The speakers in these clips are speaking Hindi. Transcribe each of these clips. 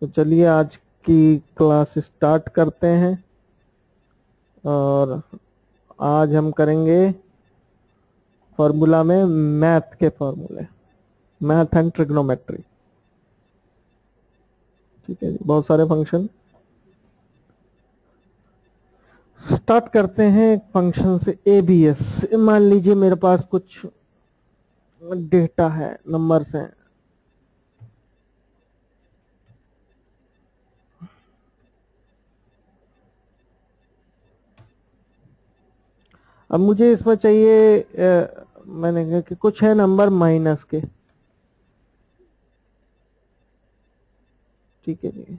तो चलिए आज की क्लास स्टार्ट करते हैं। और आज हम करेंगे फॉर्मूला में मैथ के फॉर्मूले, मैथ एंड ट्रिग्नोमेट्री। ठीक है जी, बहुत सारे फंक्शन। स्टार्ट करते हैं एक फंक्शन से, एबीएस। मान लीजिए मेरे पास कुछ डेटा है, नंबर्स हैं। अब मुझे इसमें चाहिए मैंने कहा कि कुछ है नंबर माइनस के। ठीक है जी,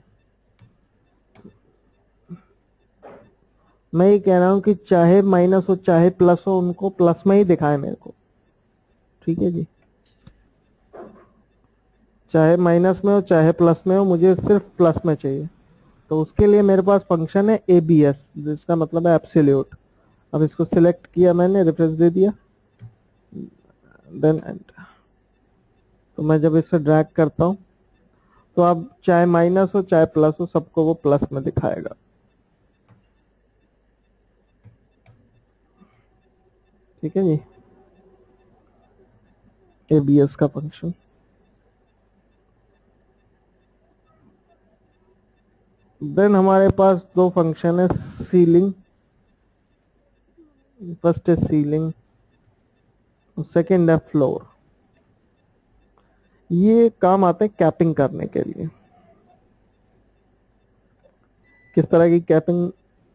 मैं ये कह रहा हूं कि चाहे माइनस हो चाहे प्लस हो, उनको प्लस में ही दिखाए मेरे को। ठीक है जी, चाहे माइनस में हो चाहे प्लस में हो, मुझे सिर्फ प्लस में चाहिए। तो उसके लिए मेरे पास फंक्शन है एबीएस, जिसका मतलब है एब्सोल्यूट। अब इसको सिलेक्ट किया मैंने, रेफरेंस दे दिया, देन एंटर। तो मैं जब इसे ड्रैग करता हूं तो अब चाहे माइनस हो चाहे प्लस हो, सबको वो प्लस में दिखाएगा। ठीक है जी, एबीएस का फंक्शन। देन हमारे पास दो फंक्शन है, सीलिंग। फर्स्ट है सीलिंग, सेकेंड है फ्लोर। ये काम आते हैं कैपिंग करने के लिए। किस तरह की कैपिंग?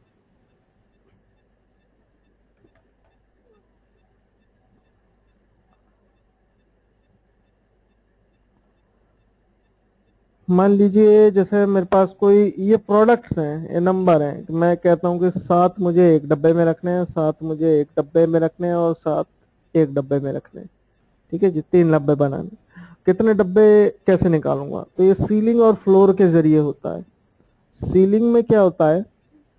मान लीजिए जैसे मेरे पास कोई ये प्रोडक्ट्स हैं, ये नंबर हैं। मैं कहता हूँ कि 7 मुझे एक डब्बे में रखने हैं, 7 मुझे एक डब्बे में रखने हैं, और 7 एक डब्बे में रखने हैं। ठीक है जी, 3 डब्बे बनाने। कितने डब्बे कैसे निकालूंगा? तो ये सीलिंग और फ्लोर के जरिए होता है। सीलिंग में क्या होता है,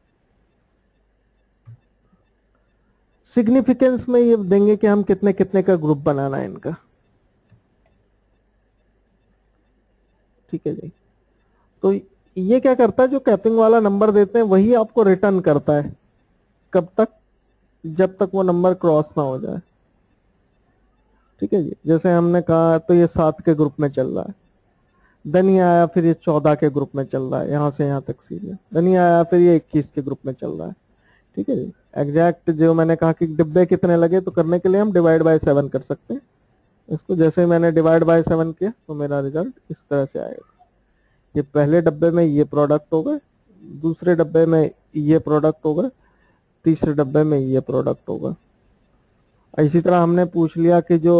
सिग्निफिकेंस में ये देंगे कि हम कितने कितने का ग्रुप बनाना है इनका। ठीक है जी, तो ये क्या करता है, जो कैपिंग वाला नंबर देते हैं वही आपको रिटर्न करता है। कब तक? जब तक वो नंबर क्रॉस ना हो जाए। ठीक है जी, जैसे हमने कहा तो ये 7 के ग्रुप में चल रहा है। देन ये आया, फिर ये 14 के ग्रुप में चल रहा है, यहां से यहां तक सीरियल। देन ये आया, फिर ये 21 के ग्रुप में चल रहा है। ठीक है जी, एग्जैक्ट जो मैंने कहा कि डिब्बे कितने लगे, तो करने के लिए हम डिवाइड बाय 7 कर सकते हैं इसको। जैसे ही मैंने डिवाइड बाय 7 किया तो मेरा रिजल्ट इस तरह से आएगा। ये पहले डब्बे में ये प्रोडक्ट हो गए, दूसरे डब्बे में ये प्रोडक्ट होगा, तीसरे डब्बे में ये प्रोडक्ट होगा। इसी तरह हमने पूछ लिया कि जो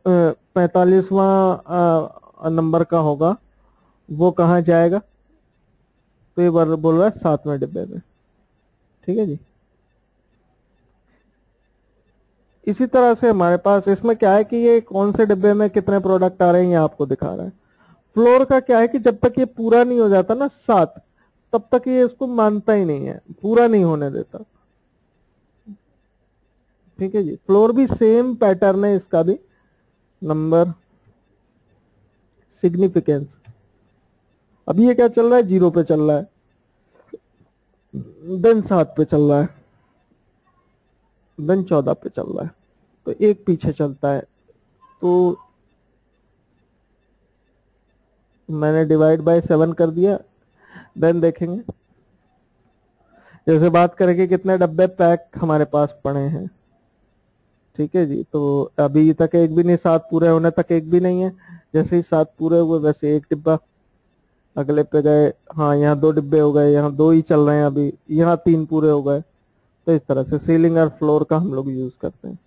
45वां नंबर का होगा वो कहाँ जाएगा, तो ये बोल रहा है 7वें डिब्बे में। ठीक है जी, इसी तरह से हमारे पास इसमें क्या है कि ये कौन से डिब्बे में कितने प्रोडक्ट आ रहे हैं ये आपको दिखा रहा है। फ्लोर का क्या है कि जब तक ये पूरा नहीं हो जाता ना 7, तब तक ये इसको मानता ही नहीं है, पूरा नहीं होने देता। ठीक है जी, फ्लोर भी सेम पैटर्न है इसका भी। Number, significance. अभी ये क्या चल रहा है, 0 पे चल रहा है, देन 7 पे चल रहा है, देन 14 पे चल रहा है, तो एक पीछे चलता है। तो मैंने डिवाइड बाय 7 कर दिया। देन देखेंगे, जैसे बात करेंगे कितने डब्बे पैक हमारे पास पड़े हैं। ठीक है जी, तो अभी तक एक भी नहीं, 7 पूरे होने तक एक भी नहीं है। जैसे ही 7 पूरे हुए वैसे एक डिब्बा अगले पे गए। हाँ, यहाँ 2 डिब्बे हो गए, यहाँ 2 ही चल रहे हैं अभी, यहाँ 3 पूरे हो गए। तो इस तरह से सीलिंग और फ्लोर का हम लोग यूज करते हैं।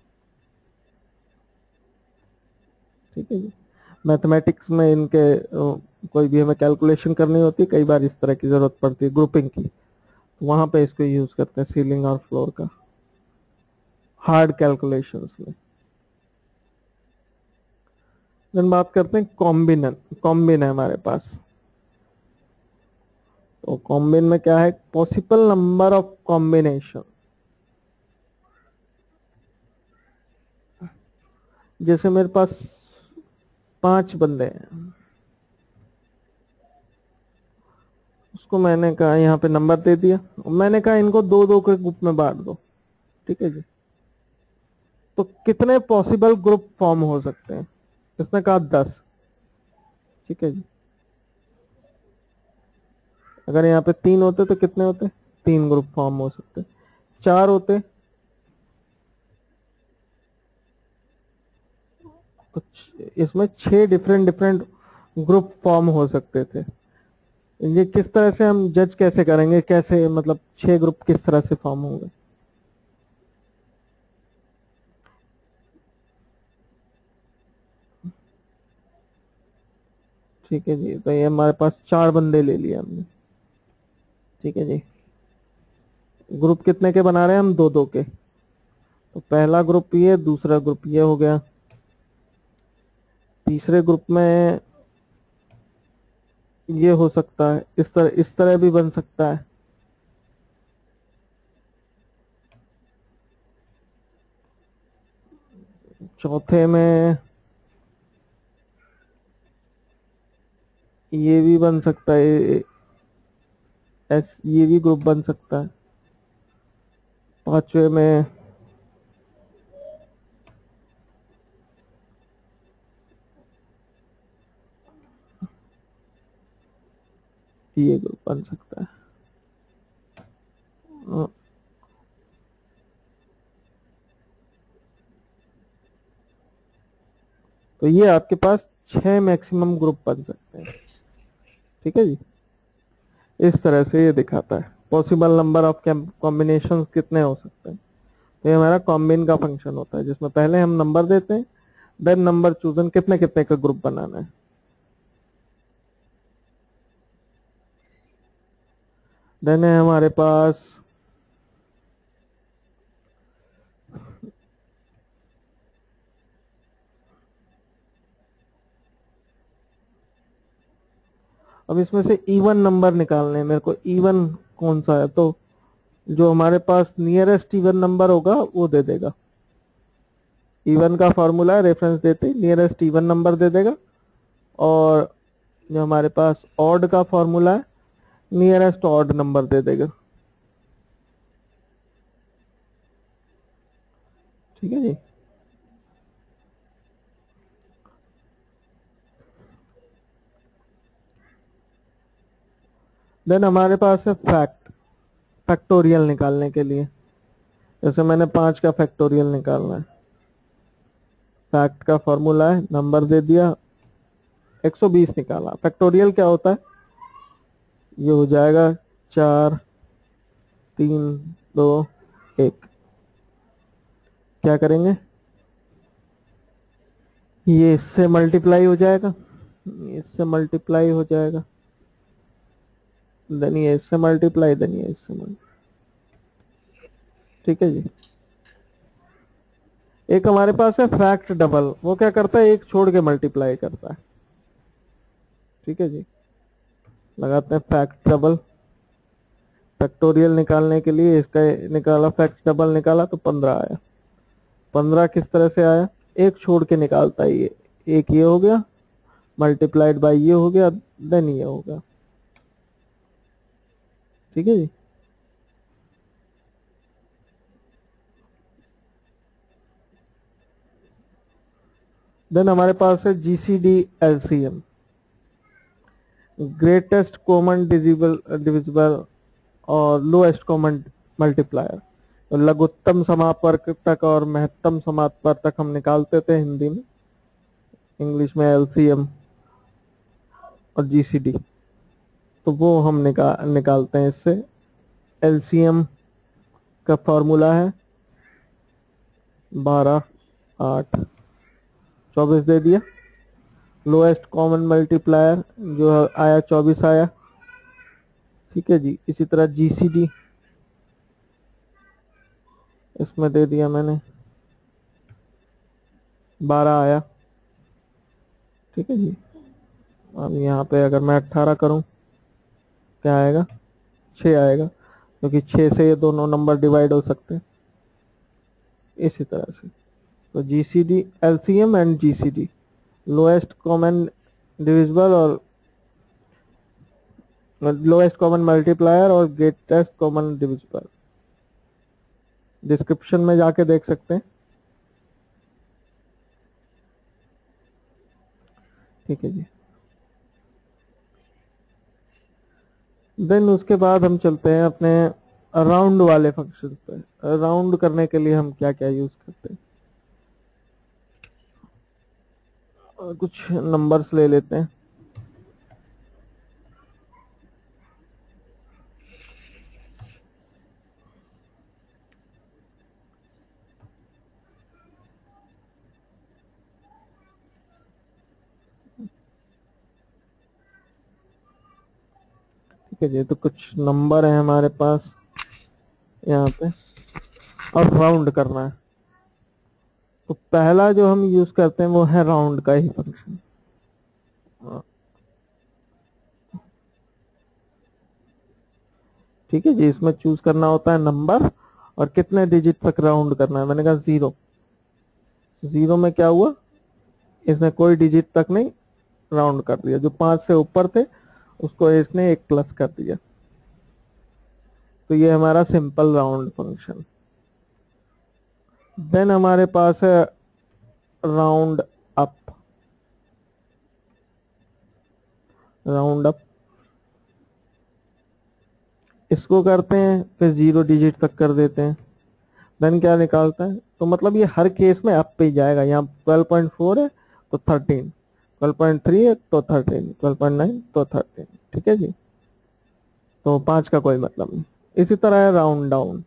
ठीक है जी, मैथमेटिक्स में इनके कोई भी हमें कैलकुलेशन करनी होती है, कई बार इस तरह की जरूरत पड़ती है ग्रुपिंग की, तो वहां पे इसको यूज करते हैं, सीलिंग और फ्लोर का, हार्ड कैलकुलेशंस में। देन बात करते हैं कॉम्बिनन। कॉम्बिन है हमारे पास, तो कॉम्बिन में क्या है, पॉसिबल नंबर ऑफ कॉम्बिनेशन। जैसे मेरे पास 5 बंदे हैं, उसको मैंने कहा यहाँ पे नंबर दे दिया, मैंने कहा इनको दो दो के ग्रुप में बांट दो। ठीक है जी। तो कितने पॉसिबल ग्रुप फॉर्म हो सकते हैं? इसने कहा 10। ठीक है जी। अगर यहाँ पे 3 होते तो कितने होते? 3 ग्रुप फॉर्म हो सकते। 4 होते तो इसमें 6 डिफरेंट डिफरेंट ग्रुप फॉर्म हो सकते थे। ये किस तरह से हम जज कैसे करेंगे, कैसे मतलब 6 ग्रुप किस तरह से फॉर्म होंगे? ठीक है जी। तो ये हमारे पास 4 बंदे ले लिए हमने। ठीक है जी। ग्रुप कितने के बना रहे हैं हम? दो दो के। तो पहला ग्रुप ये, दूसरा ग्रुप ये हो गया। तीसरे ग्रुप में ये हो सकता है, इस तरह भी बन सकता है। चौथे में ये भी बन सकता है, ये भी ग्रुप बन सकता है। पांचवे में ये ग्रुप बन सकता है। अ, तो ये आपके पास 6 मैक्सिमम ग्रुप बन सकते हैं। ठीक है जी। इस तरह से ये दिखाता है पॉसिबल नंबर ऑफ कॉम्बिनेशन कितने हो सकते हैं। तो ये हमारा कॉम्बिन का फंक्शन होता है, जिसमें पहले हम नंबर देते हैं, देन नंबर चूजन कितने कितने का ग्रुप बनाना है। देन है हमारे पास अब इसमें से इवन नंबर निकालने हैं मेरे को। इवन कौन सा है? तो जो हमारे पास नियरेस्ट इवन नंबर होगा वो दे देगा। इवन का फॉर्मूला है, रेफरेंस देते ही नियरेस्ट इवन नंबर दे देगा। और जो हमारे पास ऑड का फॉर्मूला है, नियरेस्ट ऑड नंबर दे देगा। ठीक है जी। देन हमारे पास है फैक्टोरियल निकालने के लिए। जैसे मैंने 5 का फैक्टोरियल निकालना है। फैक्ट का फॉर्मूला है, नंबर दे दिया, 120 निकाला। फैक्टोरियल क्या होता है? ये हो जाएगा 4 3 2 1। क्या करेंगे? ये इससे मल्टीप्लाई हो जाएगा, इससे मल्टीप्लाई हो जाएगा, देन ये इससे मल्टीप्लाई, देन ये इससे मल्टीप्लाई। ठीक है जी। एक हमारे पास है फैक्ट डबल। वो क्या करता है? एक छोड़ के मल्टीप्लाई करता है। ठीक है जी। लगाते हैं फैक्ट डबल। फैक्टोरियल निकालने के लिए इसका निकाला, फैक्ट डबल निकाला तो 15 आया। 15 किस तरह से आया? एक छोड़ के निकालता है ये। एक ये हो गया, मल्टीप्लाइड बाय ये हो गया, देन ये हो गया। ठीक है जी। देन हमारे पास है GCD LCM, greatest common divisible और लोएस्ट कॉमन मल्टीप्लायर। तो लघुत्तम समापवर्तक और महत्तम समापवर्तक हम निकालते थे हिंदी में, इंग्लिश में एलसीएम और जीसीडी। तो वो हम निकालते हैं इससे। एलसीएम का फॉर्मूला है 12 8 24 दे दिया। लोएस्ट कॉमन मल्टीप्लायर जो आया 24 आया। ठीक है जी। इसी तरह जीसीडी इसमें दे दिया मैंने, 12 आया। ठीक है जी। अब यहाँ पे अगर मैं 18 करूं, क्या आएगा? 6 आएगा, क्योंकि 6 से ये दोनों नंबर डिवाइड हो सकते हैं। इसी तरह से तो GCD, LCM and GCD, lowest common divisible और लोएस्ट कॉमन मल्टीप्लायर और ग्रेटेस्ट कॉमन डिविजिबल, डिस्क्रिप्शन में जाके देख सकते हैं। ठीक है जी। देन उसके बाद हम चलते हैं अपने राउंड वाले फंक्शन पे। राउंड करने के लिए हम क्या क्या यूज करते हैं, कुछ नंबर्स ले लेते हैं। ठीक है जी, तो कुछ नंबर है हमारे पास यहाँ पे और राउंड करना है। तो पहला जो हम यूज करते हैं वो है राउंड का ही फंक्शन। ठीक है जी, इसमें चूज करना होता है नंबर और कितने डिजिट तक राउंड करना है। मैंने कहा 0। 0 में क्या हुआ, इसने कोई डिजिट तक नहीं राउंड कर दिया, जो 5 से ऊपर थे उसको इसने एक प्लस कर दिया। तो ये हमारा सिंपल राउंड फंक्शन। देन हमारे पास है राउंड अप। राउंड अप इसको करते हैं, फिर 0 डिजिट तक कर देते हैं। देन क्या निकालता है, तो मतलब ये हर केस में अप पे ही जाएगा। यहाँ 12.4 है तो 13, 12.3 है तो 13, 12.9 तो 13। ठीक है जी, तो 5 का कोई मतलब नहीं। इसी तरह है राउंड डाउन।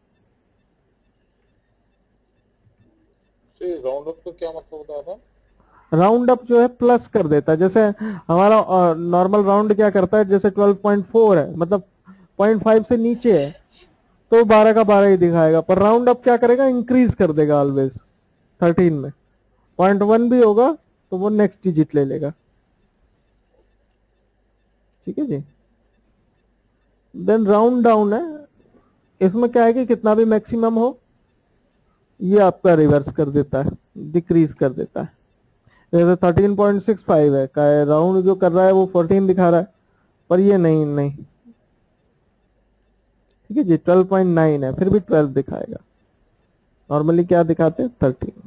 राउंड अप का क्या मतलब होता था? राउंड अप जो है प्लस कर देता है। जैसे हमारा नॉर्मल राउंड क्या करता है, जैसे 12.4 है मतलब 0.5 से नीचे है तो 12 का 12 ही दिखाएगा, पर राउंड अप क्या करेगा, इंक्रीज कर देगा ऑलवेज 13 में। 0.1 भी होगा तो वो नेक्स्ट डिजिट ले लेगा। ठीक है जी। देन राउंड डाउन है, इसमें क्या है कि कितना भी मैक्सिमम हो ये आपका रिवर्स कर देता है, डिक्रीज कर देता है। जैसे 13.65 है का राउंड जो कर रहा है वो 14 दिखा रहा है, पर ये नहीं नहीं। ठीक है जी, 12.9 है फिर भी 12 दिखाएगा। नॉर्मली क्या दिखाते हैं, 13।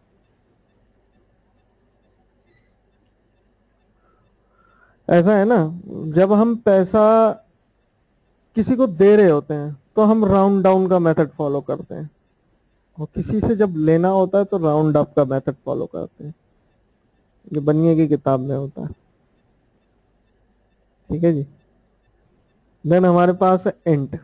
ऐसा है ना, जब हम पैसा किसी को दे रहे होते हैं तो हम राउंड डाउन का मेथड फॉलो करते हैं, और किसी से जब लेना होता है तो राउंड अप का मेथड फॉलो करते हैं। ये बनिए की किताब में होता है। ठीक है जी। देन हमारे पास है इंट।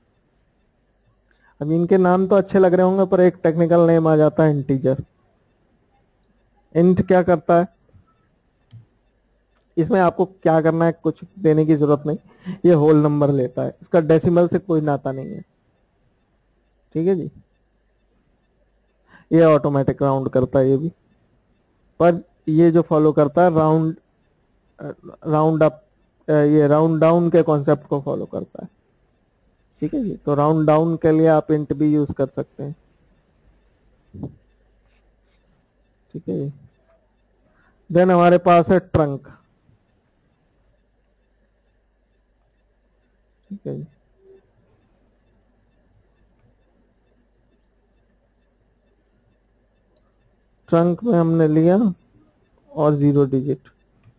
अब इनके नाम तो अच्छे लग रहे होंगे पर एक टेक्निकल नेम आ जाता है इंटीजर। इंट क्या करता है, इसमें आपको क्या करना है, कुछ देने की जरूरत नहीं, ये होल नंबर लेता है, इसका डेसिमल से कोई नाता नहीं है। ठीक है जी, ये ऑटोमेटिक राउंड करता है ये भी, पर ये जो फॉलो करता है राउंड अप, ये राउंड डाउन के कॉन्सेप्ट को फॉलो करता है। ठीक है जी, तो राउंड डाउन के लिए आप इंट भी यूज कर सकते हैं। ठीक है जी। देन हमारे पास है ट्रंक। ठीक है जी। ट्रंक में हमने लिया और 0 डिजिट।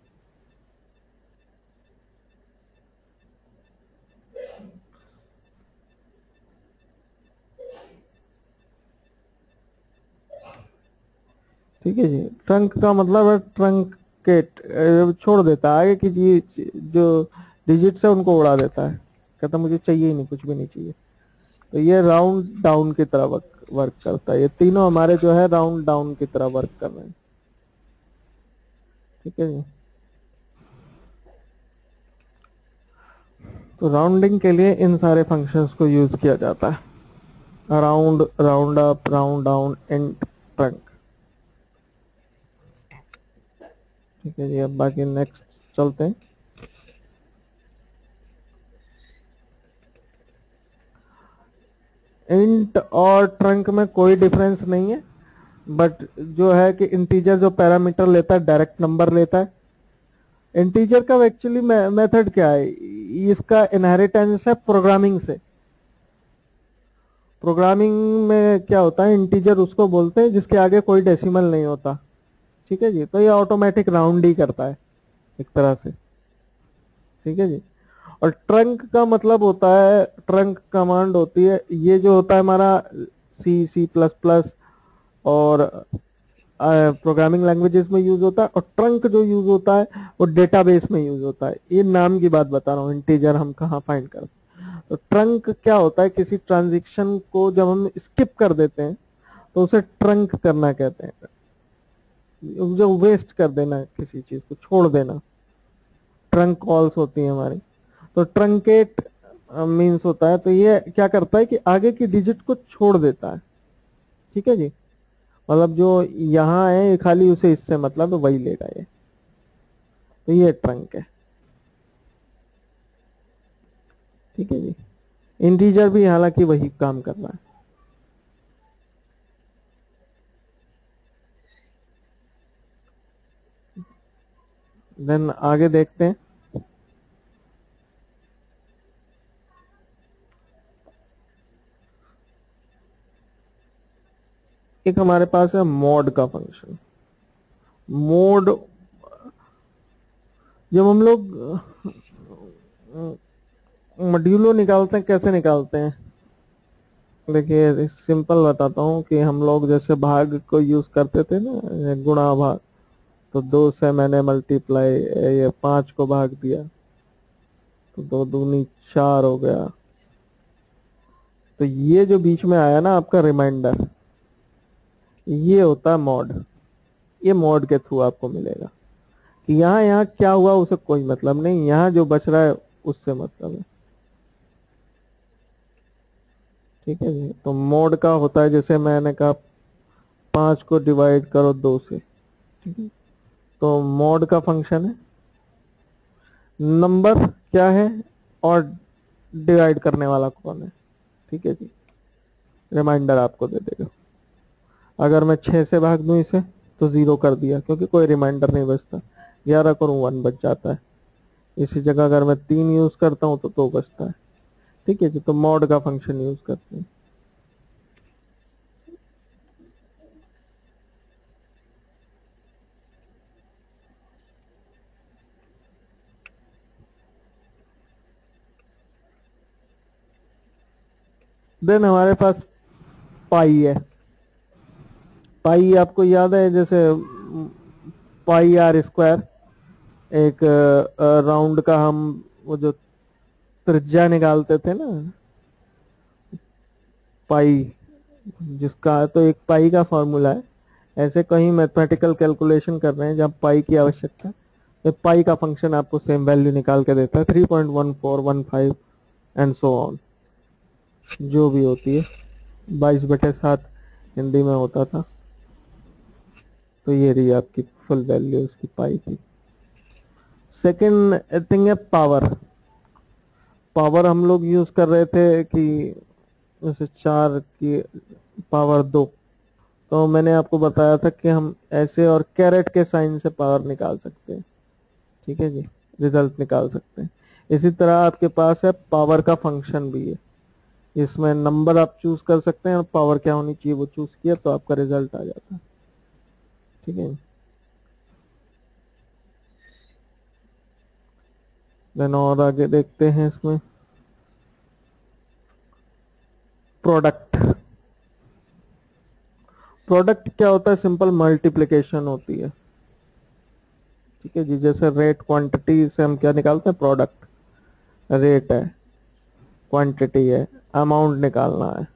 ठीक है जी, ट्रंक का मतलब है ट्रंक के छोड़ देता है, आगे की चीज जो डिजिट्स है उनको उड़ा देता है, कहता मुझे चाहिए ही नहीं, कुछ भी नहीं चाहिए। तो ये राउंड डाउन की तरह वर्क करता है। ये तीनों हमारे जो है राउंड डाउन की तरह वर्क कर रहे हैं। ठीक है जी। तो राउंडिंग के लिए इन सारे फंक्शंस को यूज किया जाता है, round, round up, round down, int, trunc. ठीक है जी, अब बाकी नेक्स्ट चलते हैं। इंट और ट्रंक में कोई डिफरेंस नहीं है, बट जो है कि इंटीजर जो पैरामीटर लेता है डायरेक्ट नंबर लेता है, इंटीजर का एक्चुअली मेथड क्या है, इसका इनहेरिटेंस है प्रोग्रामिंग से। प्रोग्रामिंग में क्या होता है, इंटीजर उसको बोलते हैं जिसके आगे कोई डेसिमल नहीं होता। ठीक है जी, तो ये ऑटोमेटिक राउंड ही करता है एक तरह से। ठीक है जी। और ट्रंक का मतलब होता है, ट्रंक कमांड होती है, ये जो होता है हमारा C++ और प्रोग्रामिंग लैंग्वेजेस में यूज होता है। और ट्रंक जो यूज होता है वो डेटाबेस में यूज होता है। ये नाम की बात बता रहा हूँ, इंटीजर हम कहाँ फाइंड करते हैं। तो ट्रंक क्या होता है, किसी ट्रांजेक्शन को जब हम स्किप कर देते हैं तो उसे ट्रंक करना कहते हैं, जो वेस्ट कर देना, किसी चीज को छोड़ देना, ट्रंक कॉल्स होती है हमारी। तो ट्रंकेट मीन्स होता है, तो ये क्या करता है कि आगे की डिजिट को छोड़ देता है। ठीक है जी, मतलब जो यहाँ है ये खाली उसे इससे मतलब है, वही लेगा ये। तो ये ट्रंक है। ठीक है जी, इंटीजर भी हालांकि वही काम कर रहा है। देन आगे देखते हैं। एक हमारे पास है मॉड का फंक्शन। मोड, जब हम लोग मॉड्यूलो निकालते हैं, कैसे निकालते हैं, देखिए सिंपल बताता हूँ कि हम लोग जैसे भाग को यूज करते थे ना, गुणा भाग, तो 2 से मैंने मल्टीप्लाई, ये 5 को भाग दिया तो 2 दूनी 4 हो गया। तो ये जो बीच में आया ना आपका रिमाइंडर, ये होता है मॉड। ये मॉड के थ्रू आपको मिलेगा कि यहाँ यहाँ क्या हुआ उसे कोई मतलब नहीं, यहाँ जो बच रहा है उससे मतलब है। ठीक है जी, तो मॉड का होता है, जैसे मैंने कहा 5 को डिवाइड करो 2 से। ठीक है, तो मॉड का फंक्शन है, नंबर क्या है और डिवाइड करने वाला कौन है। ठीक है जी, रिमाइंडर आपको दे देगा। अगर मैं 6 से भाग दूं इसे तो 0 कर दिया, क्योंकि कोई रिमाइंडर नहीं बचता। 11 करूं 1 बच जाता है। इसी जगह अगर मैं 3 यूज करता हूं तो 2 बचता है। ठीक है जी, तो मॉड का फंक्शन यूज करते हैं। देन हमारे पास पाई है। पाई आपको याद है, जैसे πr², एक राउंड का हम वो जो त्रिज्या निकालते थे ना, पाई, जिसका तो एक पाई का फॉर्मूला है। ऐसे कहीं मैथमेटिकल कैलकुलेशन कर रहे हैं जब पाई की आवश्यकता है, तो पाई का फंक्शन आपको सेम वैल्यू निकाल के देता है, 3.1415 एंड सो ऑन, जो भी होती है। 22/7 हिंदी में होता था। तो ये रही आपकी फुल वैल्यू उसकी पाई की। सेकेंड थिंग है पावर। पावर हम लोग यूज कर रहे थे कि जैसे 4 की पावर 2, तो मैंने आपको बताया था कि हम ऐसे और कैरेट के साइन से पावर निकाल सकते हैं। ठीक है जी, रिजल्ट निकाल सकते हैं। इसी तरह आपके पास है पावर का फंक्शन भी है, इसमें नंबर आप चूज कर सकते हैं और पावर क्या होनी चाहिए वो चूज किया तो आपका रिजल्ट आ जाता है। ठीक है, देन और आगे देखते हैं इसमें प्रोडक्ट। प्रोडक्ट क्या होता है, सिंपल मल्टीप्लिकेशन होती है। ठीक है जी, जैसे रेट क्वांटिटी से हम क्या निकालते हैं, प्रोडक्ट। रेट है, क्वांटिटी है, अमाउंट निकालना है।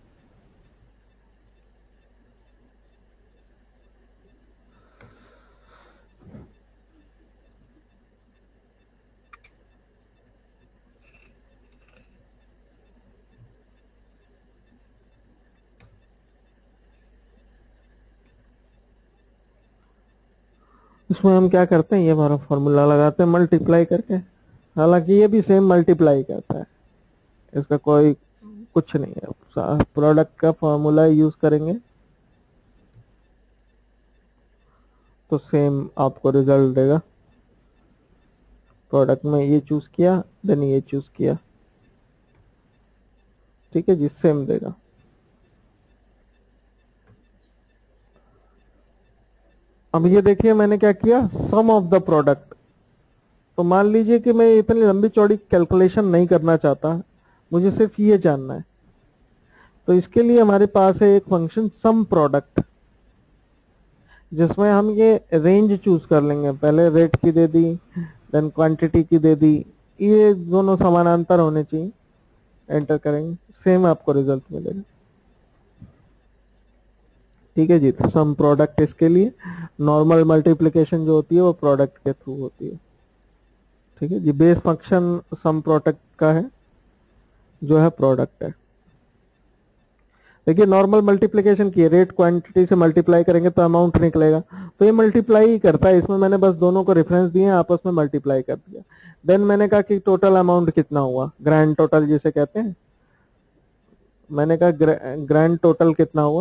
इसमें हम क्या करते हैं, ये हमारा फॉर्मूला लगाते हैं मल्टीप्लाई करके। हालांकि ये भी सेम मल्टीप्लाई करता है, इसका कोई कुछ नहीं है। प्रोडक्ट का फॉर्मूला यूज करेंगे तो सेम आपको रिजल्ट देगा। प्रोडक्ट में ये चूज किया, देन ये चूज किया, ठीक है जी, सेम देगा। अब ये देखिए मैंने क्या किया, सम ऑफ द प्रोडक्ट। तो मान लीजिए कि मैं इतनी लंबी चौड़ी कैलकुलेशन नहीं करना चाहता, मुझे सिर्फ ये जानना है। तो इसके लिए हमारे पास है एक फंक्शन सम प्रोडक्ट, जिसमें हम ये रेंज चूज कर लेंगे। पहले रेट की दे दी, देन क्वांटिटी की दे दी, ये दोनों समानांतर होने चाहिए। एंटर करेंगे, सेम आपको रिजल्ट मिलेगा। ठीक है जी, तो सम प्रोडक्ट इसके लिए, नॉर्मल मल्टीप्लिकेशन जो होती है वो प्रोडक्ट के थ्रू होती है। ठीक है जी, बेस फंक्शन सम प्रोडक्ट का है, जो है प्रोडक्ट है। देखिए नॉर्मल मल्टीप्लिकेशन की रेट क्वांटिटी से मल्टीप्लाई करेंगे तो अमाउंट निकलेगा, तो ये मल्टीप्लाई ही करता है। इसमें मैंने बस दोनों को रेफरेंस दिए, आपस में मल्टीप्लाई कर दिया। देन मैंने कहा कि टोटल अमाउंट कितना हुआ, ग्रैंड टोटल जिसे कहते हैं। मैंने कहा ग्रैंड टोटल कितना हुआ,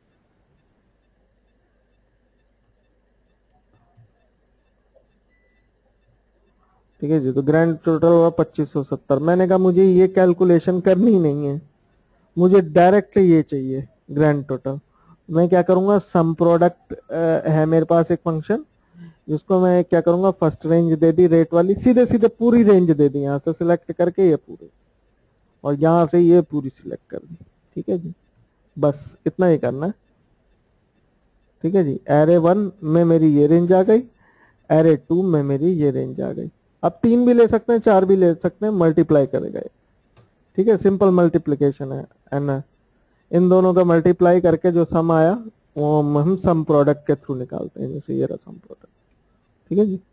ठीक है जी, तो ग्रैंड टोटल हुआ 2570। मैंने कहा मुझे ये कैलकुलेशन करनी ही नहीं है, मुझे डायरेक्ट ये चाहिए ग्रैंड टोटल। मैं क्या करूंगा, सम प्रोडक्ट है मेरे पास एक फंक्शन, जिसको मैं क्या करूंगा, फर्स्ट रेंज दे दी रेट वाली, सीधे सीधे पूरी रेंज दे दी, यहाँ से सिलेक्ट करके ये पूरे, और यहाँ से ये पूरी सिलेक्ट कर दी। ठीक है जी, बस इतना ही करना है। ठीक है जी, एरे 1 में मेरी ये रेंज आ गई, एरे 2 में मेरी ये रेंज आ गई। अब 3 भी ले सकते हैं, 4 भी ले सकते हैं, मल्टीप्लाई करेगा ये। ठीक है, सिंपल मल्टीप्लीकेशन है ना। इन दोनों का मल्टीप्लाई करके जो सम आया वो हम सम प्रोडक्ट के थ्रू निकालते हैं, जैसे ये रहा सम प्रोडक्ट। ठीक है जी,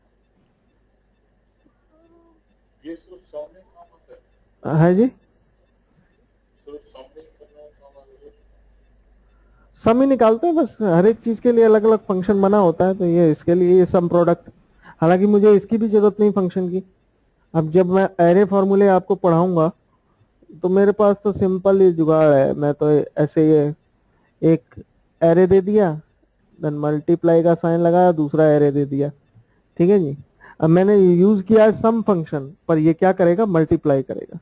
ये सिर्फ सामने काम होता है, है जी, सिर्फ सामने करना काम आता है। सम ही निकालते हैं बस, हर एक चीज के लिए अलग अलग फंक्शन बना होता है, तो ये इसके लिए ये सम प्रोडक्ट। हालांकि मुझे इसकी भी जरूरत नहीं फंक्शन की। अब जब मैं एरे फॉर्मूले आपको पढ़ाऊंगा तो मेरे पास तो सिंपल ही जुगाड़ है। मैं तो ऐसे ये एक एरे दे दिया, देन मल्टीप्लाई का साइन लगाया, दूसरा एरे दे दिया। ठीक है जी, अब मैंने यूज किया है सम फंक्शन, पर ये क्या करेगा, मल्टीप्लाई करेगा।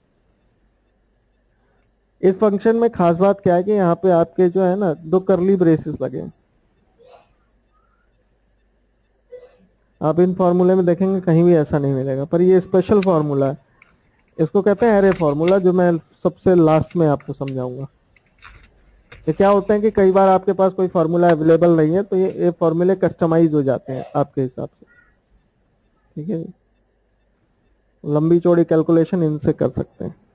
इस फंक्शन में खास बात क्या है कि यहाँ पे आपके जो है ना, दो करली ब्रेसेस लगे हैं। आप इन फॉर्मूले में देखेंगे कहीं भी ऐसा नहीं मिलेगा, पर ये स्पेशल फॉर्मूला है। इसको कहते हैं एरे फॉर्मूला, जो मैं सबसे लास्ट में आपको समझाऊंगा। ये क्या होता है कि कई बार आपके पास कोई फार्मूला अवेलेबल नहीं है, तो ये फॉर्मूले कस्टमाइज हो जाते हैं आपके हिसाब से। ठीक है, लंबी चौड़ी कैलकुलेशन इनसे कर सकते हैं।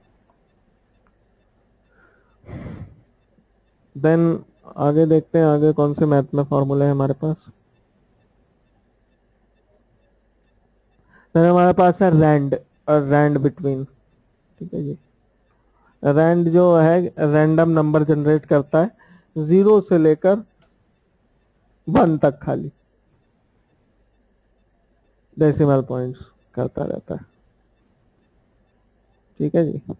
देन आगे देखते हैं, आगे कौन से मैथ में फॉर्मूले है हमारे पास। देन हमारे पास है रैंड और रैंड बिटवीन। ठीक है जी, रैंड जो है रैंडम नंबर जनरेट करता है 0 से लेकर 1 तक, खाली डेसिमल पॉइंट्स करता रहता है। ठीक है जी,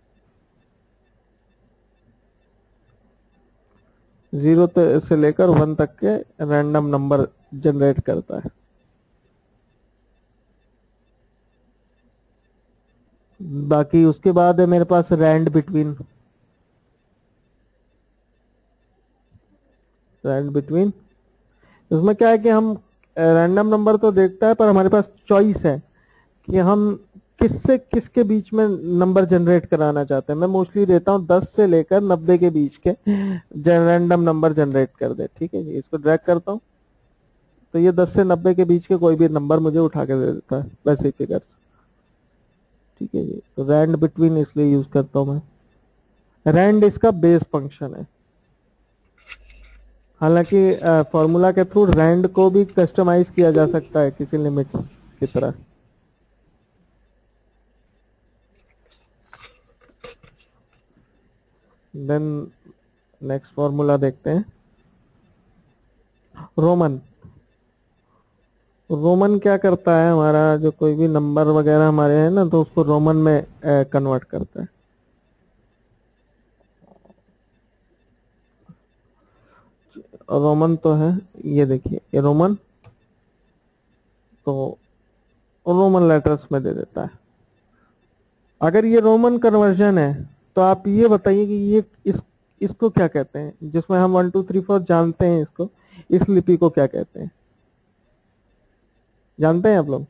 0 से लेकर 1 तक के रैंडम नंबर जनरेट करता है। बाकी उसके बाद है मेरे पास रैंड बिटवीन। रैंड बिटवीन उसमें क्या है कि हम रैंडम नंबर तो देखता है, पर हमारे पास चॉइस है कि हम किससे किसके बीच में नंबर जनरेट कराना चाहते हैं। मैं मोस्टली देता हूँ 10 से लेकर 90 के बीच के रैंडम नंबर जनरेट कर दे। ठीक है जी, इसको ड्रैग करता हूँ तो ये 10 से 90 के बीच के कोई भी नंबर मुझे उठा के दे देता है, वैसे ही फिगर्स। ठीक है जी, तो रैंड बिटवीन इसलिए यूज करता हूँ मैं। रैंड इसका बेस फंक्शन है। हालांकि फॉर्मूला के थ्रू रैंड को भी कस्टमाइज किया जा सकता है किसी लिमिट की तरह। देन नेक्स्ट फॉर्मूला देखते हैं, रोमन। रोमन क्या करता है, हमारा जो कोई भी नंबर वगैरह हमारे हैं ना, तो उसको रोमन में कन्वर्ट करता है। रोमन तो है, ये देखिए ये रोमन। तो रोमन लेटर्स में दे देता है। अगर ये रोमन कन्वर्जन है तो आप ये बताइए कि ये इसको क्या कहते हैं, जिसमें हम 1 2 3 4 जानते हैं, इसको, इस लिपि को क्या कहते हैं, जानते हैं आप लोग?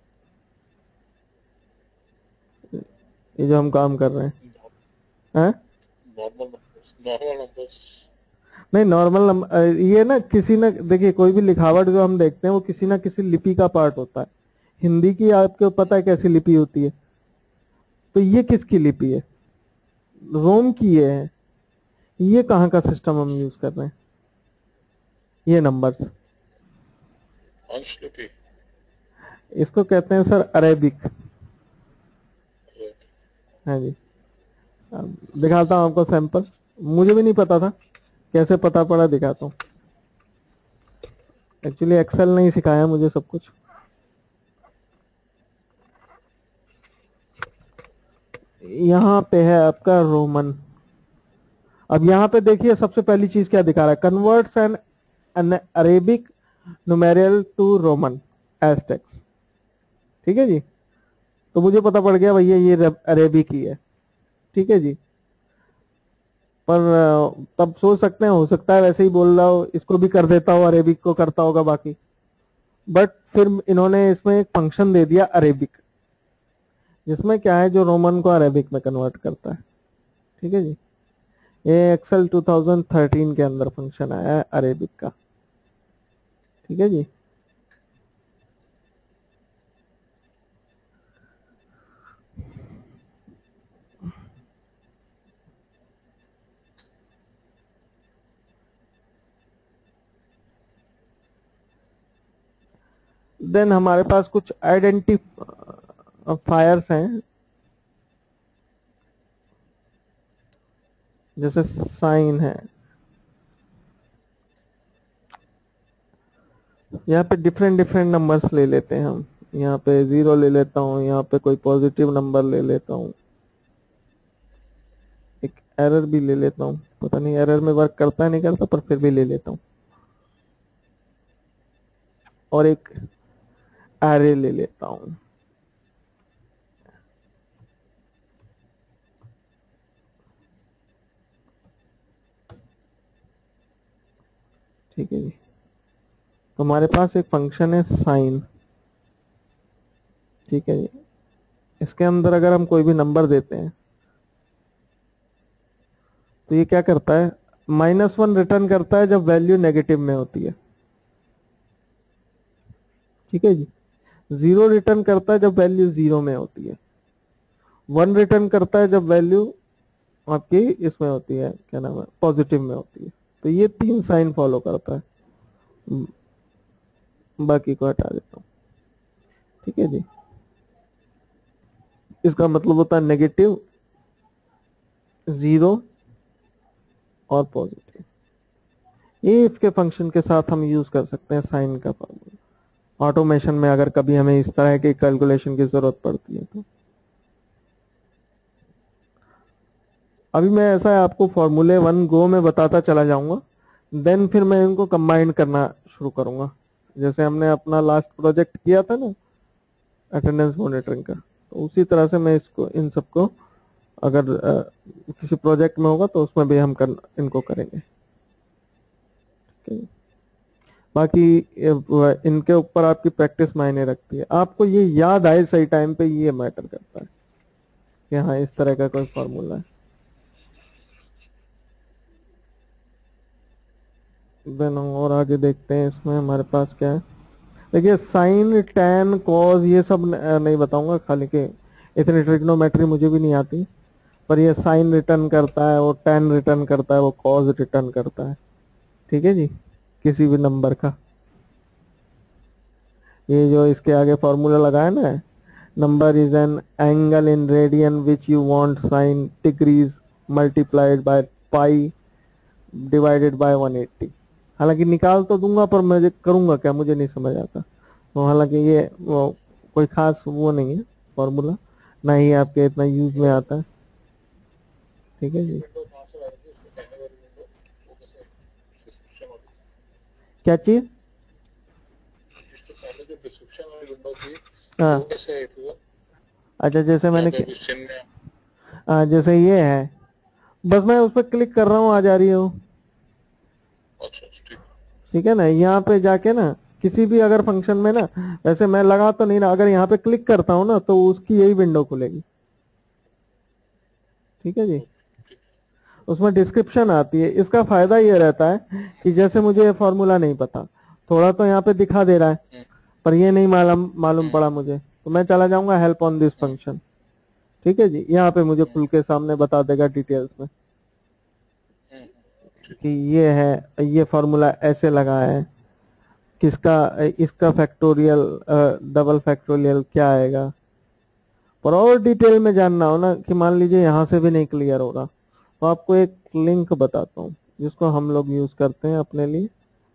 ये जो हम काम कर रहे हैं? Normal numbers. नहीं, नॉर्मल नंबर ये ना, किसी ना, देखिए कोई भी लिखावट जो हम देखते हैं वो किसी ना किसी लिपि का पार्ट होता है। हिंदी की आपको पता है कैसी लिपि होती है, तो ये किसकी लिपि है? रोम की है। ये कहाँ का सिस्टम हम यूज कर रहे हैं? ये नंबर्स, अंश लिपि। इसको कहते हैं सर अरेबिक। हाँ जी, अब दिखाता हूँ आपको सैंपल। मुझे भी नहीं पता था, कैसे पता पड़ा दिखाता हूँ। एक्चुअली एक्सेल नहीं सिखाया मुझे सब कुछ। यहाँ पे है आपका रोमन। अब यहाँ पे देखिए सबसे पहली चीज क्या दिखा रहा है, converts an Arabic numeral to Roman as text. ठीक है जी, तो मुझे पता पड़ गया भैया ये अरेबिक ही है। ठीक है जी, पर तब सोच सकते हैं, हो सकता है वैसे ही बोल रहा हो, इसको भी कर देता हो, अरेबिक को करता होगा बाकी। बट फिर इन्होंने इसमें एक फंक्शन दे दिया अरेबिक, जिसमें क्या है, जो रोमन को अरेबिक में कन्वर्ट करता है। ठीक है जी, ये एक्सेल 2013 के अंदर फंक्शन आया है अरेबिक का। ठीक है जी, देन हमारे पास कुछ आइडेंटिफायर्स हैं, जैसे साइन है। यहाँ पे डिफरेंट डिफरेंट नंबर्स ले लेते हैं हम। यहाँ पे 0 ले लेता हूँ, यहाँ पे कोई पॉजिटिव नंबर ले लेता हूँ, एक एरर भी ले लेता हूँ। पता नहीं एरर में वर्क करता है नहीं करता, पर फिर भी ले लेता हूँ। और एक एरे ले लेता हूँ। ठीक है जी, तो हमारे पास एक फंक्शन है साइन। ठीक है जी, इसके अंदर अगर हम कोई भी नंबर देते हैं तो ये क्या करता है, -1 रिटर्न करता है जब वैल्यू नेगेटिव में होती है। ठीक है जी, 0 रिटर्न करता है जब वैल्यू 0 में होती है। 1 रिटर्न करता है जब वैल्यू आपकी इसमें होती है, क्या नाम है, पॉजिटिव में होती है। तो ये 3 साइन फॉलो करता है। बाकी को हटा देता हूँ। ठीक है जी, इसका मतलब होता है नेगेटिव, 0 और पॉजिटिव। ये इसके फंक्शन के साथ हम यूज कर सकते हैं साइन का फॉर्मूला ऑटोमेशन में, अगर कभी हमें इस तरह की कैलकुलेशन की जरूरत पड़ती है तो। अभी मैं ऐसा है आपको फॉर्मूले 1 गो में बताता चला जाऊंगा, देन फिर मैं इनको कंबाइन करना शुरू करूंगा, जैसे हमने अपना लास्ट प्रोजेक्ट किया था ना अटेंडेंस मॉनिटरिंग का, तो उसी तरह से मैं इसको, इन सबको अगर किसी प्रोजेक्ट में होगा तो उसमें भी हम इनको करेंगे। ठीक है, बाकी इनके ऊपर आपकी प्रैक्टिस मायने रखती है, आपको ये याद आए सही टाइम पे, ये मैटर करता है कि हाँ इस तरह का कोई फॉर्मूला है। देन और आगे देखते हैं इसमें हमारे पास क्या है। देखिए साइन टैन कॉज ये सब नहीं बताऊंगा, खाली के इतनी ट्रिग्नोमेट्री मुझे भी नहीं आती, पर ये साइन रिटर्न करता है, वो टैन रिटर्न करता है, वो कॉज रिटर्न करता है। ठीक है जी, किसी भी नंबर का। ये जो इसके आगे फॉर्मूला लगाया ना, number is an angle in radian which you want sine degrees multiplied by pi divided by 180। हालांकि निकाल तो दूंगा, पर मैं करूंगा क्या, मुझे नहीं समझ आता। तो हालांकि ये वो कोई खास वो नहीं है फॉर्मूला, ना ही आपके इतना यूज में आता है। ठीक है जी, विंडो कहाँ से आएगी, उससे पहले वाली विंडो वो कैसे डिस्क्रिप्शन होगी, क्या चीज? इससे पहले जो डिस्क्रिप्शन डिस्क्रिप्शन वाली विंडो थी, हाँ, वो कैसे आई थी वो? अच्छा जैसे यहाँ मैंने पे अभी सिम में। हाँ जैसे ये है, बस मैं उस पर क्लिक कर रहा हूँ, आ जा रही हूँ। अच्छा अच्छा, ठीक। ठीक है ना, यहाँ पे जाके ना किसी भी अगर फंक्शन में ना, वैसे मैं लगा तो नहीं ना, अगर यहाँ पे क्लिक करता हूँ ना तो उसकी यही विंडो खुलेगी। ठीक है जी, ठीक। उसमें डिस्क्रिप्शन आती है। इसका फायदा ये रहता है कि जैसे मुझे ये फॉर्मूला नहीं पता, थोड़ा तो यहाँ पे दिखा दे रहा है, हम्म पर ये नहीं मालूम मालूम हम्म पड़ा मुझे, तो मैं चला जाऊंगा help on this hmm function. ठीक है जी, यहाँ पे मुझे हम्म खुल के सामने बता देगा डिटेल्स में हम्म, ठीक। कि ये है, ये फॉर्मूला ऐसे लगा है, किसका, इसका फैक्टोरियल, डबल फैक्टोरियल क्या आएगा। पर और डिटेल में जानना हो ना, कि मान लीजिए यहाँ से भी नहीं क्लियर हो रहा, तो आपको एक लिंक बताता हूँ जिसको हम लोग यूज करते हैं अपने लिए।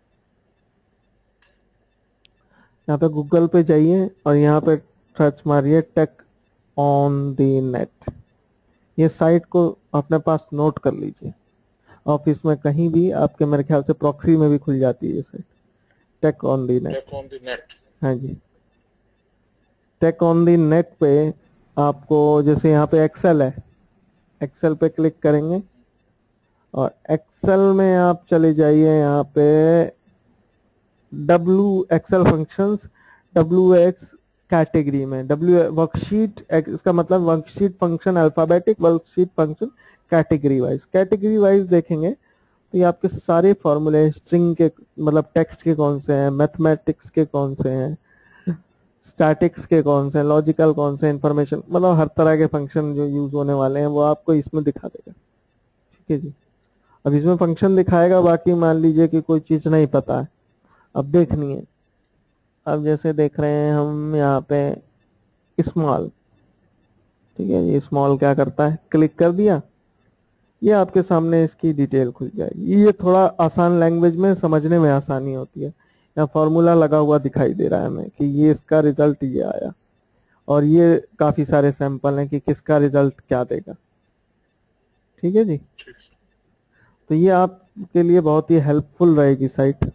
यहाँ पे गूगल पे जाइए और यहाँ पे सर्च मारिए टेक ऑन द नेट। ये साइट को अपने पास नोट कर लीजिए, ऑफिस में कहीं भी आपके, मेरे ख्याल से प्रॉक्सी में भी खुल जाती है ये site, tech on the tech net. On the net. हाँ जी, टेक ऑन द नेट पे आपको, जैसे यहाँ पे एक्सेल है, एक्सेल पे क्लिक करेंगे और एक्सेल में आप चले जाइए यहाँ पे W Excel functions, W X category में, डब्ल्यू वर्कशीट, इसका मतलब worksheet function alphabetic, worksheet function category wise. Category wise देखेंगे तो ये आपके सारे फॉर्मूले स्ट्रिंग के, मतलब टेक्स्ट के कौन से हैं, मैथमेटिक्स के कौन से हैं, स्टैटिक्स के कौन से हैं, लॉजिकल कौन से, इंफॉर्मेशन, मतलब हर तरह के फंक्शन जो यूज होने वाले हैं वो आपको इसमें दिखा देगा। ठीक है जी, अब इसमें फंक्शन दिखाएगा, बाकी मान लीजिए कि कोई चीज नहीं पता है, अब देखनी है। अब जैसे देख रहे हैं हम यहाँ पे स्मॉल, ठीक है, ये स्मॉल क्या करता है, क्लिक कर दिया, ये आपके सामने इसकी डिटेल खुल जाएगी। ये थोड़ा आसान लैंग्वेज में समझने में आसानी होती है। यहाँ फॉर्मूला लगा हुआ दिखाई दे रहा है हमें कि ये इसका रिजल्ट ये आया, और ये काफी सारे सैंपल हैं कि किसका रिजल्ट क्या देगा। ठीक है जी, ठीक। तो ये आपके लिए बहुत ही हेल्पफुल रहेगी साइट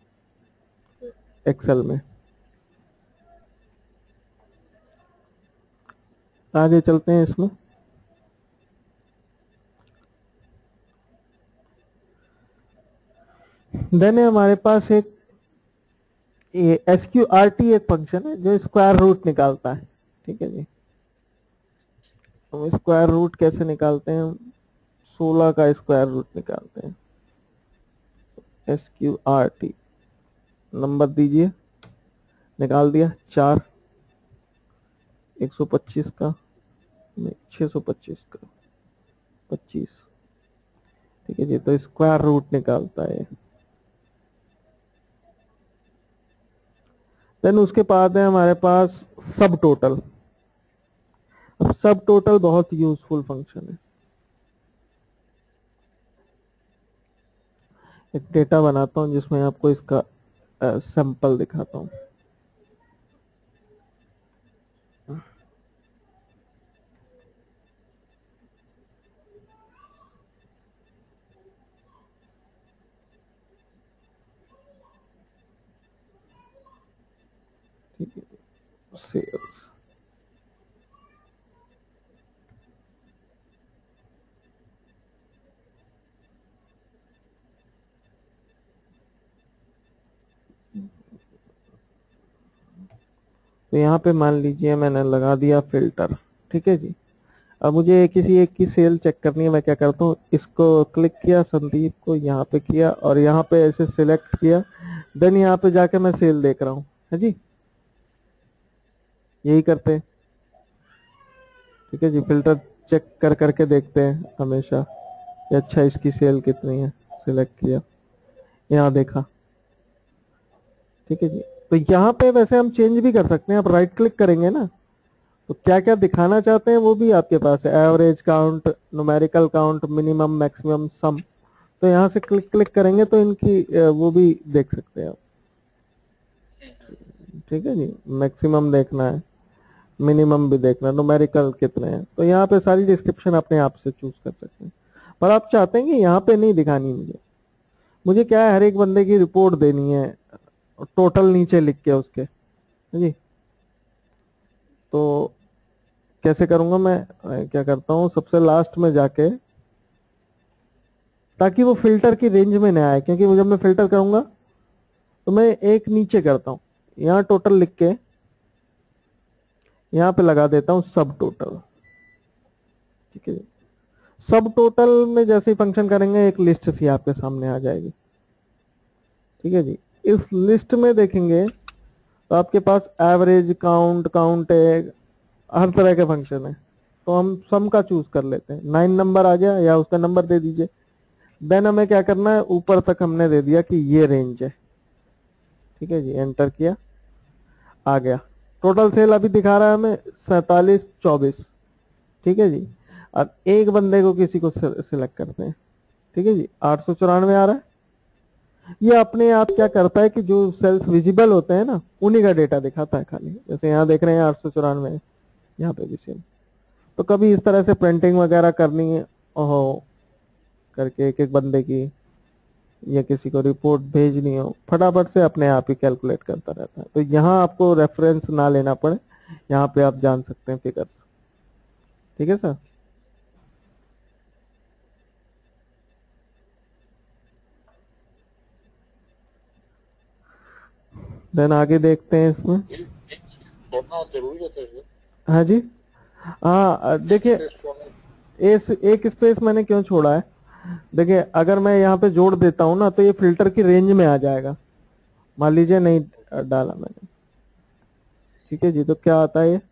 एक्सेल में। आगे चलते हैं इसमें। देन हमारे पास एक ये SQRT एक फंक्शन है जो स्क्वायर रूट निकालता है। ठीक है जी, हम स्क्वायर रूट कैसे निकालते हैं, 16 का स्क्वायर रूट निकालते हैं। SQRT नंबर दीजिए, निकाल दिया, 4, 125 का नहीं, 625 का 25। ठीक है जी, तो स्क्वायर रूट निकालता है। देन उसके बाद है हमारे पास सब टोटल। अब सब टोटल बहुत यूजफुल फंक्शन है। एक डेटा बनाता हूं जिसमें आपको इसका सैंपल दिखाता हूं। ठीक है, सेल्स, तो यहाँ पे मान लीजिए मैंने लगा दिया फिल्टर। ठीक है जी, अब मुझे किसी एक की सेल चेक करनी है, मैं क्या करता हूँ, इसको क्लिक किया, संदीप को यहाँ पे किया और यहाँ पे ऐसे सिलेक्ट किया, देन यहाँ पे जाके मैं सेल देख रहा हूँ। है जी, यही करते हैं। ठीक है जी, फिल्टर चेक कर करके देखते हैं हमेशा कि अच्छा इसकी सेल कितनी है, सिलेक्ट किया, यहाँ देखा। ठीक है जी, तो यहाँ पे वैसे हम चेंज भी कर सकते हैं। आप राइट क्लिक करेंगे ना, तो क्या क्या दिखाना चाहते हैं वो भी आपके पास है, average count, numerical count, minimum, maximum, sum. तो यहाँ से क्लिक क्लिक करेंगे तो इनकी वो भी देख सकते हैं आप। ठीक है जी, मैक्सिमम देखना है, मिनिमम भी देखना है, न्यूमेरिकल कितने हैं, तो यहाँ पे सारी डिस्क्रिप्शन अपने आप से चूज कर सकते हैं। पर आप चाहते हैं कि यहाँ पे नहीं दिखानी, मुझे मुझे क्या है, हर एक बंदे की रिपोर्ट देनी है, टोटल नीचे लिख के उसके। जी। तो कैसे करूंगा मैं, क्या करता हूँ सबसे लास्ट में जाके, ताकि वो फिल्टर की रेंज में ना आए, क्योंकि जब मैं फिल्टर करूंगा तो मैं एक नीचे करता हूँ, यहाँ टोटल लिख के यहाँ पे लगा देता हूँ सब टोटल। ठीक है, सब टोटल में जैसे ही फंक्शन करेंगे एक लिस्ट सी आपके सामने आ जाएगी। ठीक है जी। इस लिस्ट में देखेंगे तो आपके पास एवरेज, काउंट, काउंट है, हर तरह के फंक्शन है। तो हम सम का चूज कर लेते हैं। 9 नंबर आ गया, या उसका नंबर दे दीजिए। देन हमें क्या करना है, ऊपर तक हमने दे दिया कि ये रेंज है। ठीक है जी, एंटर किया, आ गया। टोटल सेल अभी दिखा रहा है हमें 4724। ठीक है जी। अब एक बंदे को किसी को सिलेक्ट करते हैं। ठीक है जी, 894 आ रहा है। ये अपने आप क्या करता है कि जो सेल्स विजिबल होते हैं ना, उन्हीं का डेटा दिखाता है खाली। जैसे यहाँ देख रहे हैं 894, यहाँ पे भी सेम। तो कभी इस तरह से प्रिंटिंग वगैरह करनी है ओहो करके एक एक बंदे की, या किसी को रिपोर्ट भेजनी हो, फटाफट से अपने आप ही कैलकुलेट करता रहता है। तो यहाँ आपको रेफरेंस ना लेना पड़े, यहाँ पे आप जान सकते हैं फिगर्स। ठीक है सर। देन आगे देखते हैं इसमें। छोड़ना जरूरी होता है। हाँ जी, हाँ देखिए, एक स्पेस मैंने क्यों छोड़ा है, देखिए अगर मैं यहाँ पे जोड़ देता हूँ ना तो ये फिल्टर की रेंज में आ जाएगा। मान लीजिए नहीं डाला मैंने। ठीक है जी, तो क्या आता है ये,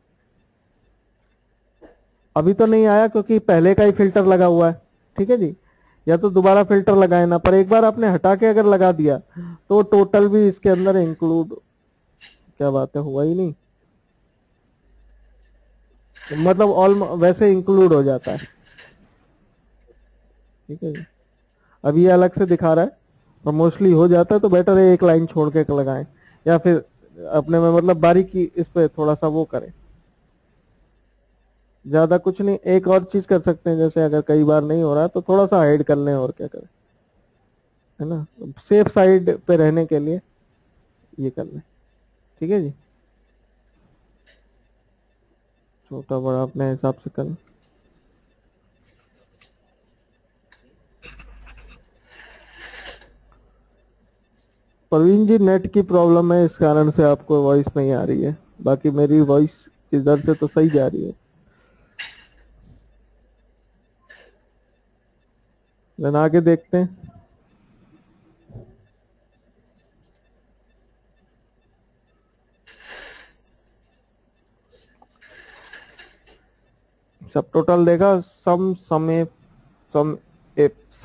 अभी तो नहीं आया क्योंकि पहले का ही फिल्टर लगा हुआ है। ठीक है जी, या तो दोबारा फिल्टर लगाए ना, पर एक बार आपने हटा के अगर लगा दिया तो टोटल भी इसके अंदर इंक्लूड, क्या बात है, हुआ ही नहीं, मतलब ऑल वैसे इंक्लूड हो जाता है। ठीक है जी, अब ये अलग से दिखा रहा है और मोस्टली हो जाता है, तो बेटर है एक लाइन छोड़ के लगाएं, या फिर अपने में मतलब बारीकी इस पे थोड़ा सा वो करें। ज्यादा कुछ नहीं, एक और चीज कर सकते हैं, जैसे अगर कई बार नहीं हो रहा है तो थोड़ा सा हाइड कर लें, और क्या करें, है ना, सेफ साइड पे रहने के लिए ये कर लें। ठीक है जी, छोटा बड़ा अपने हिसाब से करें। प्रवीण जी, नेट की प्रॉब्लम है, इस कारण से आपको वॉइस नहीं आ रही है, बाकी मेरी वॉइस इधर से तो सही जा रही है। लेकिन आगे देखते हैं। सब टोटल देखा, सम इफ्स।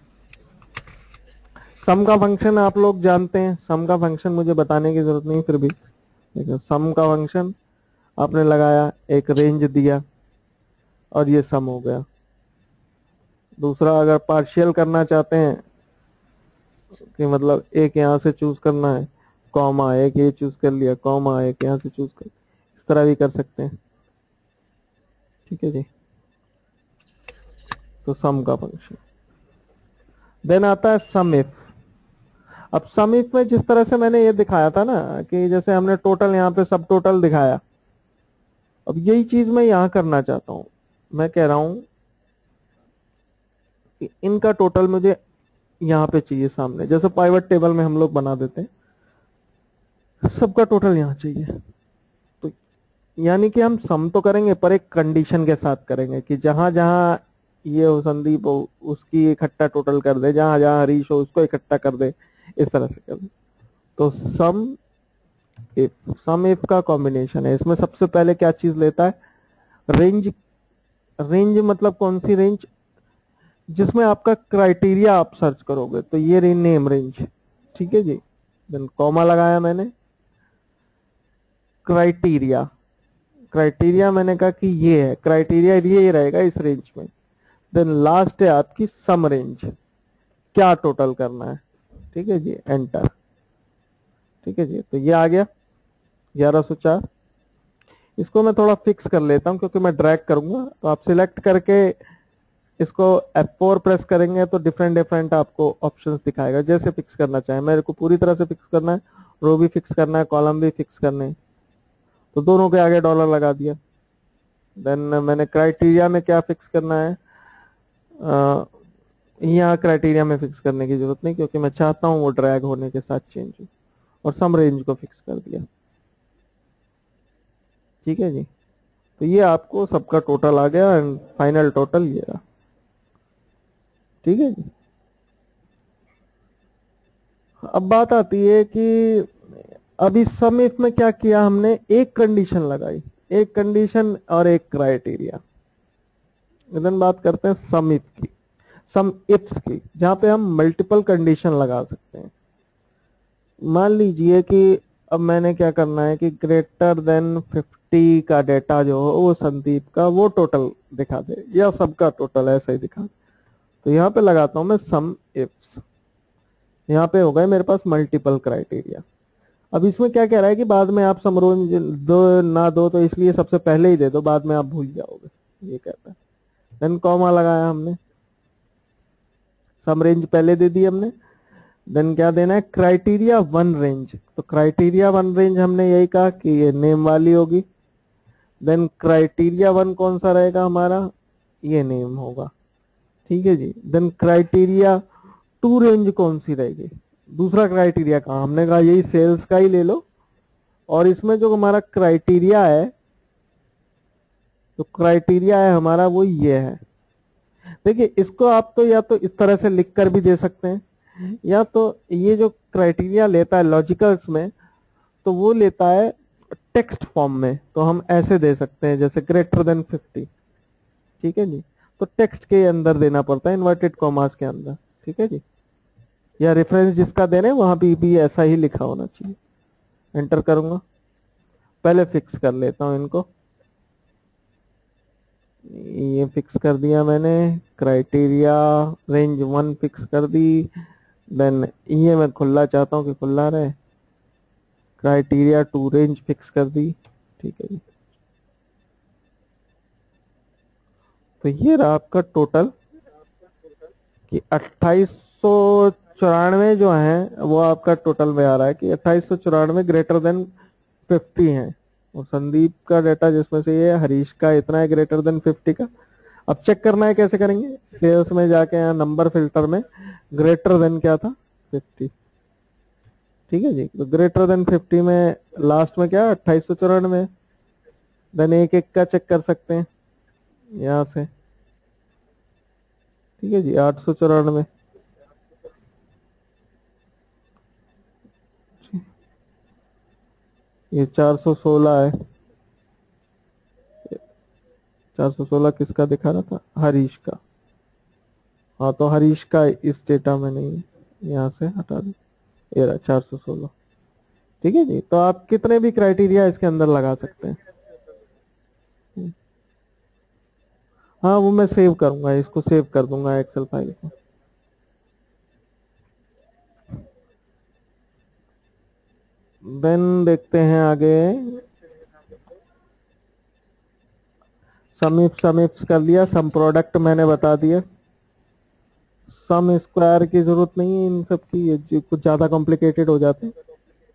सम का फंक्शन आप लोग जानते हैं, सम का फंक्शन मुझे बताने की जरूरत नहीं, फिर भी देखो सम का फंक्शन आपने लगाया, एक रेंज दिया और ये सम हो गया। दूसरा, अगर पार्शियल करना चाहते हैं कि मतलब एक यहाँ से चूज करना है, कॉमा एक ये चूज कर लिया, कॉमा एक यहाँ से चूज कर, इस तरह भी कर सकते हैं। ठीक है जी, तो सम का फंक्शन। देन आता है सम इफ। अब सम इफ में जिस तरह से मैंने ये दिखाया था ना, कि जैसे हमने टोटल यहाँ पे सब टोटल दिखाया, अब यही चीज मैं यहाँ करना चाहता हूँ। मैं कह रहा हूँ कि इनका टोटल मुझे यहाँ पे चाहिए सामने, जैसे पाइवट टेबल में हम लोग बना देते हैं, सबका टोटल यहाँ चाहिए। तो यानी कि हम सम तो करेंगे, पर एक कंडीशन के साथ करेंगे कि जहां जहां ये हो संदीप हो उसकी इकट्ठा टोटल कर दे, जहां जहां हरीश हो उसको इकट्ठा कर दे, इस तरह से कर दे। तो सम इफ का कॉम्बिनेशन है। इसमें सबसे पहले क्या चीज लेता है, रेंज। रेंज मतलब कौन सी रेंज, जिसमें आपका क्राइटेरिया आप सर्च करोगे, तो ये नेम रेंज। ठीक है जी, देन कॉमा लगाया मैंने, क्राइटेरिया। क्राइटेरिया मैंने कहा कि ये है क्राइटेरिया, ये रहेगा इस रेंज में। देन लास्ट है आपकी सम रेंज, क्या टोटल करना है। ठीक है जी, एंटर। ठीक है जी, तो ये आ गया 1104। इसको मैं थोड़ा फिक्स कर लेता हूं, क्योंकि मैं ड्रैग करूंगा, तो आप सिलेक्ट करके इसको F4 प्रेस करेंगे तो डिफरेंट डिफरेंट आपको ऑप्शंस दिखाएगा, जैसे फिक्स करना चाहे। मेरे को पूरी तरह से फिक्स करना है रो भी फिक्स करना है, कॉलम भी फिक्स करने हैं, तो दोनों के आगे डॉलर लगा दिया। देन मैंने क्राइटेरिया में क्या फिक्स करना है, यहाँ क्राइटेरिया में फिक्स करने की जरूरत नहीं, क्योंकि मैं चाहता हूँ वो ड्रैग होने के साथ चेंज हो, और सम रेंज को फिक्स कर दिया। ठीक है जी, तो ये आपको सबका टोटल आ गया एंड फाइनल टोटल ये रहा। ठीक है जी, अब बात आती है कि अभी सम इफ में क्या किया हमने, एक कंडीशन लगाई, एक कंडीशन और एक क्राइटेरिया। इधर बात करते हैं सम इफ की, सम इफ्स की, जहां पे हम मल्टीपल कंडीशन लगा सकते हैं। मान लीजिए कि अब मैंने क्या करना है कि ग्रेटर देन 50 का डेटा जो हो वो संदीप का वो टोटल दिखा दे, या सबका टोटल ऐसा ही दिखा दे। तो यहाँ पे लगाता हूं मैं सम इफ्स। यहाँ पे हो गए मेरे पास मल्टीपल क्राइटेरिया। अब इसमें क्या कह रहा है कि बाद में आप सम रेंज दो ना दो, तो इसलिए सबसे पहले ही दे दो, बाद में आप भूल जाओगे, ये कहता है। देन कॉमा लगाया हमने, सम रेंज पहले दे दी हमने। देन क्या देना है, क्राइटेरिया वन रेंज। तो क्राइटेरिया वन रेंज हमने यही कहा कि ये नेम वाली होगी। देन क्राइटेरिया वन कौन सा रहेगा हमारा, ये नेम होगा। ठीक है जी। देन क्राइटेरिया टू रेंज कौन सी रहेगी, दूसरा क्राइटेरिया कहा, हमने कहा यही सेल्स का ही ले लो। और इसमें जो हमारा क्राइटेरिया है, तो क्राइटेरिया है हमारा वो ये है। देखिए इसको आप तो या तो इस तरह से लिख कर भी दे सकते हैं, या तो ये जो क्राइटेरिया लेता है लॉजिकल्स में, तो वो लेता है टेक्स्ट फॉर्म में, तो हम ऐसे दे सकते हैं जैसे ग्रेटर देन 50। ठीक है जी, तो टेक्स्ट के अंदर देना पड़ता है, इन्वर्टेड कॉमास के अंदर। ठीक है जी, या रेफरेंस जिसका दे रहे हैं वहां भी ऐसा ही लिखा होना चाहिए। एंटर करूंगा, पहले फिक्स कर लेता हूं इनको। ये फिक्स कर दिया मैंने, क्राइटेरिया रेंज वन फिक्स कर दी। देन ये मैं खुला चाहता हूँ कि खुला रहे, क्राइटेरिया टू रेंज फिक्स कर दी। ठीक है जी, तो ये रहा आपका टोटल कि 2894 जो है वो आपका टोटल में आ रहा है कि 2894 ग्रेटर देन 50 है। और संदीप का डाटा जिसमें से ये हरीश का इतना है ग्रेटर देन 50 का। अब चेक करना है, कैसे करेंगे, सेल्स में जाके यहाँ नंबर फिल्टर में ग्रेटर देन क्या था, 50। ठीक है जी, तो ग्रेटर देन 50 में लास्ट में क्या 2894। देन एक एक का चेक कर सकते हैं यहाँ से। ठीक है जी, 894। ये 416 है। 416 किसका दिखा रहा था, हरीश का। हाँ तो हरीश का इस डेटा में नहीं है, यहाँ से हटा दे, ये रहा 416। ठीक है जी, तो आप कितने भी क्राइटेरिया इसके अंदर लगा सकते हैं। हाँ वो मैं सेव करूंगा, इसको सेव कर दूंगा एक्सेल फाइल को। देन देखते हैं आगे, समिप्स कर लिया, सम प्रोडक्ट मैंने बता दिया। सम स्क्वायर की जरूरत नहीं है इन सब की, ये जो कुछ ज्यादा कॉम्प्लिकेटेड हो जाते हैं।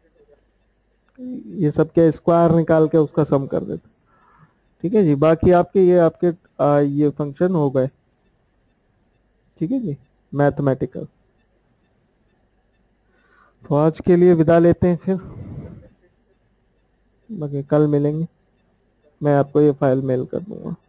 ये सब क्या स्क्वायर निकाल के उसका सम कर देते। ठीक है जी, बाकी आपके ये फंक्शन हो गए। ठीक है जी, मैथमेटिकल। तो आज के लिए विदा लेते हैं, फिर बाकी कल मिलेंगे, मैं आपको ये फाइल मेल कर दूंगा।